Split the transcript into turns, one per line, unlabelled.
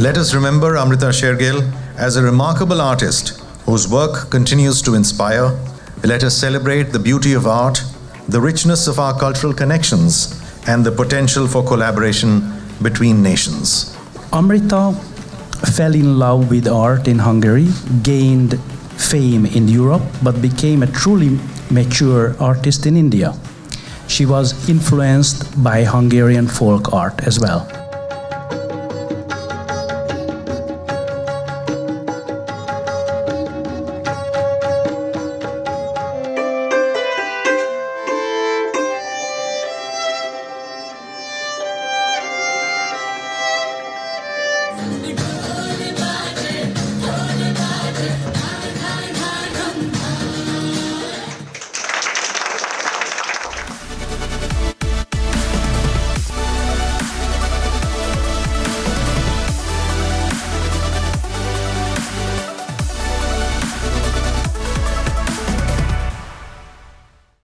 Let us remember Amrita Shergil as a remarkable artist whose work continues to inspire. Let us celebrate the beauty of art, the richness of our cultural connections, and the potential for collaboration between nations.
Amrita fell in love with art in Hungary, gained fame in Europe, but became a truly mature artist in India. She was influenced by Hungarian folk art as well.